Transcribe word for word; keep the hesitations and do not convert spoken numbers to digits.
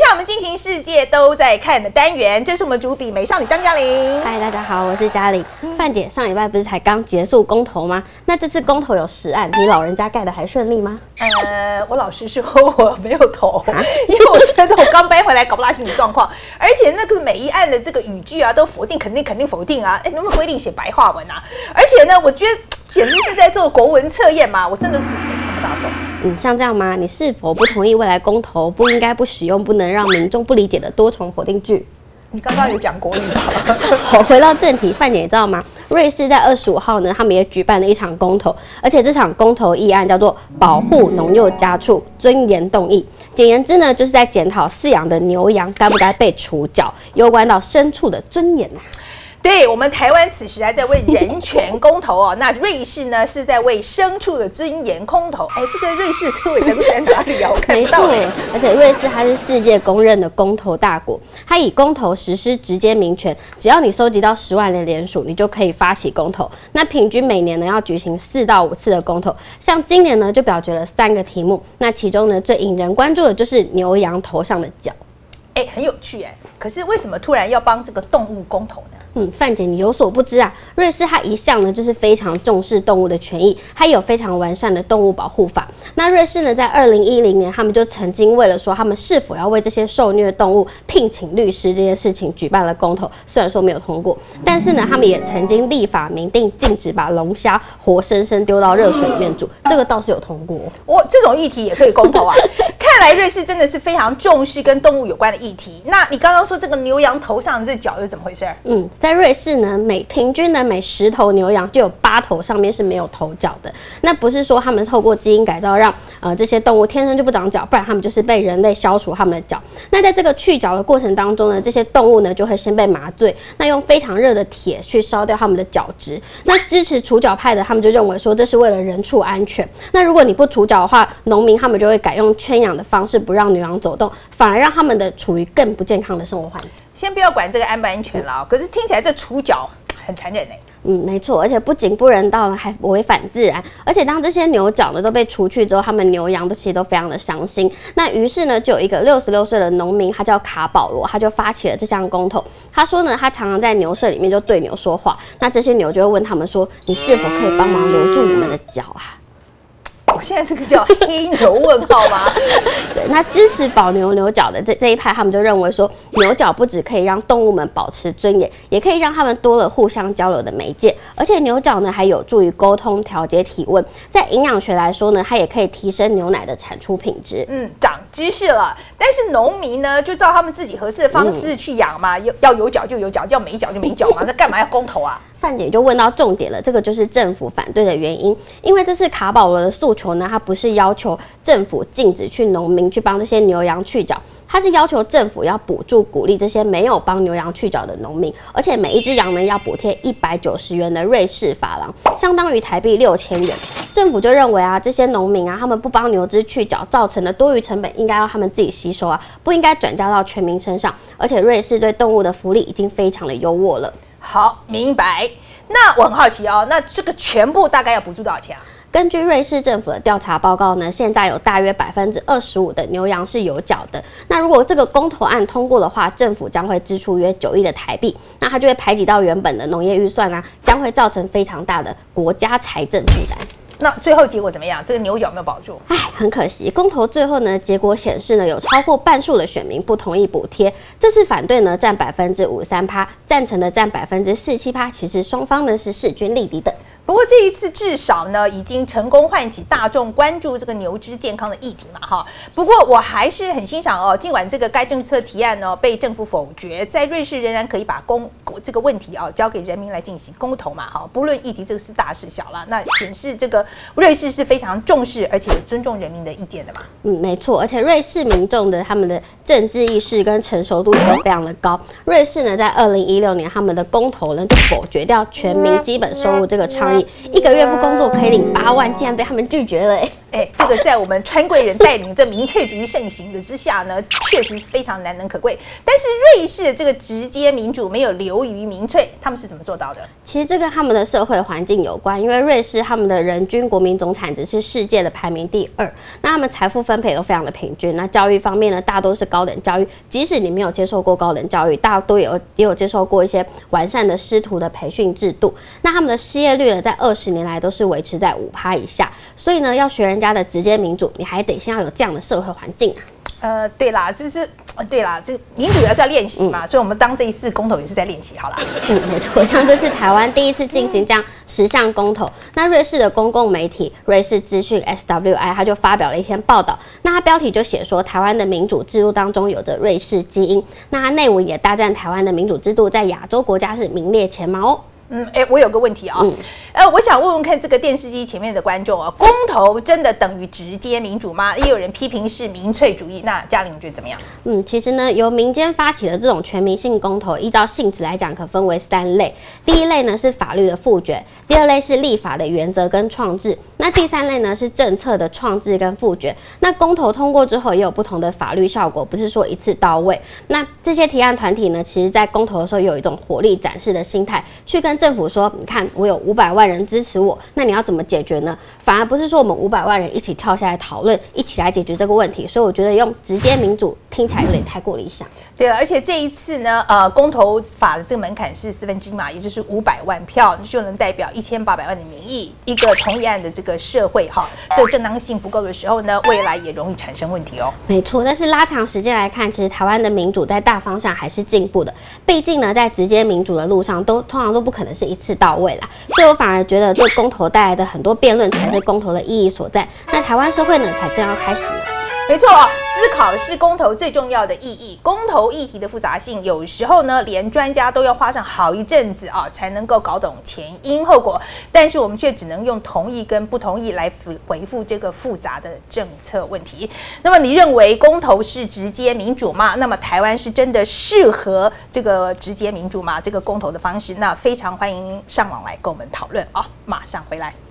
我们进行世界都在看的单元，这是我们主笔美少女张嘉玲。 嗨，大家好，我是嘉玲。范姐，上礼拜不是才刚结束公投吗？那这次公投有十案，你老人家盖的还顺利吗？ 呃，我老实说，我没有投，因为我觉得我刚搬回来，搞不大清楚状况，而且那个每一案的这个语句啊，都否定、肯定、肯定、否定啊，哎，能不能规定写白话文啊？而且呢，我觉得简直是在做国文测验嘛，我真的是看不大懂。 嗯，像这样吗？你是否不同意未来公投不应该不使用不能让民众不理解的多重否定句？ 你刚刚有讲国语吧？ 好，回到正题，范姐，你知道吗？瑞士在二十五号呢，他们也举办了一场公投，而且这场公投议案叫做“保护农幼家畜尊严动议”。简言之呢，就是在检讨饲养的牛羊该不该被除角，攸关到牲畜的尊严啊。 对，我们台湾此时还在为人权公投哦，那瑞士呢是在为牲畜的尊严公投。哎，这个瑞士车尾灯在哪里啊？我看不到哎。 而且瑞士它是世界公认的公投大国，它以公投实施直接民权，只要你收集到十万人联署，你就可以发起公投。那平均每年呢要举行四到五次的公投，像今年呢就表决了三个题目，那其中呢最引人关注的就是牛羊头上的角。 哎，很有趣哎，可是为什么突然要帮这个动物公投呢？ 嗯，范姐，你有所不知啊，瑞士它一向呢就是非常重视动物的权益，它有非常完善的动物保护法。那瑞士呢，在二零一零年，他们就曾经为了说他们是否要为这些受虐动物聘请律师这件事情举办了公投，虽然说没有通过，但是呢，他们也曾经立法明定禁止把龙虾活生生丢到热水里面煮，这个倒是有通过。 哇，这种议题也可以公投啊！看来瑞士真的是非常重视跟动物有关的议题。那你刚刚说这个牛羊头上这角是怎么回事？ 嗯。在瑞士呢，每平均呢每十头牛羊就有八头上面是没有头角的。那不是说他们透过基因改造让呃这些动物天生就不长角，不然他们就是被人类消除他们的角。那在这个去角的过程当中呢，这些动物呢就会先被麻醉，那用非常热的铁去烧掉他们的角质。那支持除角派的他们就认为说这是为了人畜安全。那如果你不除角的话，农民他们就会改用圈养的方式，不让牛羊走动，反而让他们的处于更不健康的生活环境。 先不要管这个安不安全了，可是听起来这除角很残忍哎。 嗯，没错，而且不仅不人道，还违反自然。而且当这些牛角呢都被除去之后，他们牛羊都其实都非常的伤心。那于是呢，就有一个六十六岁的农民，他叫卡保罗，他就发起了这项公投。他说呢，他常常在牛舍里面就对牛说话，那这些牛就会问他们说：“你是否可以帮忙留住你们的角啊？” 我现在这个叫黑牛问号吗？ 对，那支持保牛牛角的这这一派，他们就认为说，牛角不只可以让动物们保持尊严，也可以让他们多了互相交流的媒介，而且牛角呢还有助于沟通、调节体温。在营养学来说呢，它也可以提升牛奶的产出品质。 嗯，长知识了。但是农民呢，就照他们自己合适的方式去养嘛，有要有角就有角，要没角就没角嘛，那干嘛要公投啊？ 范姐就问到重点了，这个就是政府反对的原因。因为这次卡保罗的诉求呢，它不是要求政府禁止去农民去帮这些牛羊去角，它是要求政府要补助鼓励这些没有帮牛羊去角的农民，而且每一只羊呢要补贴一百九十元的瑞士法郎，相当于台币六千元。政府就认为啊，这些农民啊，他们不帮牛只去角造成的多余成本，应该要他们自己吸收啊，不应该转嫁到全民身上。而且瑞士对动物的福利已经非常的优渥了。 好，明白。那我很好奇哦，那这个全部大概要补助多少钱啊？ 根据瑞士政府的调查报告呢，现在有大约百分之二十五的牛羊是有角的。那如果这个公投案通过的话，政府将会支出约九亿的台币，那它就会排挤到原本的农业预算啊，将会造成非常大的国家财政负担。 那最后结果怎么样？这个牛角有没有保住？ 哎，很可惜，公投最后呢，结果显示呢，有超过半数的选民不同意补贴。这次反对呢占百分之五十三趴，赞成的占百分之四十七趴。其实双方呢是势均力敌的。 不过这一次至少呢，已经成功唤起大众关注这个牛只健康的议题嘛，哈。不过我还是很欣赏哦，尽管这个该政策提案呢被政府否决，在瑞士仍然可以把公这个问题啊交给人民来进行公投嘛，哈。不论议题这个是大是小啦，那显示这个瑞士是非常重视而且尊重人民的意见的嘛。 嗯，没错，而且瑞士民众的他们的政治意识跟成熟度也都非常的高。瑞士呢，在二零一六年他们的公投呢就否决掉全民基本收入这个倡议。一个月不工作可以领八万，竟然被他们拒绝了哎、欸！ 哎、欸，这个在我们川贵人带领这民粹主义盛行的之下呢，确实非常难能可贵。但是瑞士的这个直接民主没有流于民粹，他们是怎么做到的？ 其实这跟他们的社会环境有关，因为瑞士他们的人均国民总产值是世界的排名第二，那他们财富分配都非常的平均。那教育方面呢，大多是高等教育，即使你没有接受过高等教育，大多也有也有接受过一些完善的师徒的培训制度。那他们的失业率呢，在二十年来都是维持在五趴以下。所以呢，要学人家的直接民主，你还得先要有这样的社会环境啊。 呃，对啦，就是对啦，这个民主也是要练习嘛，嗯、所以我们当这一次公投也是在练习，好啦。 嗯，没错，像这次台湾第一次进行这样十项公投，那瑞士的公共媒体瑞士资讯 S W I 他就发表了一篇报道，那他标题就写说台湾的民主制度当中有着瑞士基因，那他内文也大赞台湾的民主制度在亚洲国家是名列前茅哦。 嗯，哎、欸，我有个问题啊、哦，嗯、呃，我想问问看这个电视机前面的观众啊，公投真的等于直接民主吗？也有人批评是民粹主义，那嘉玲你觉得怎么样？ 嗯，其实呢，由民间发起的这种全民性公投，依照性质来讲，可分为三类。第一类呢是法律的复决，第二类是立法的原则跟创制，那第三类呢是政策的创制跟复决。那公投通过之后，也有不同的法律效果，不是说一次到位。那这些提案团体呢，其实在公投的时候有一种火力展示的心态，去跟政府说，你看我有五百万人支持我，那你要怎么解决呢？反而不是说我们五百万人一起跳下来讨论，一起来解决这个问题。所以我觉得用直接民主听起来有点太过理想。 对了，而且这一次呢，呃，公投法的这个门槛是四分之一嘛，也就是五百万票就能代表一千八百万的民意。一个同一案的这个社会哈，这个正当性不够的时候呢，未来也容易产生问题哦。 没错，但是拉长时间来看，其实台湾的民主在大方向还是进步的。毕竟呢，在直接民主的路上，都通常都不可能是一次到位啦。所以我反而觉得，这公投带来的很多辩论才是公投的意义所在。那台湾社会呢，才正要开始呢。 没错，思考是公投最重要的意义。公投议题的复杂性，有时候呢，连专家都要花上好一阵子啊，才能够搞懂前因后果。但是我们却只能用同意跟不同意来回复这个复杂的政策问题。那么，你认为公投是直接民主吗？那么台湾是真的适合这个直接民主吗？这个公投的方式，那非常欢迎上网来跟我们讨论啊！马上回来。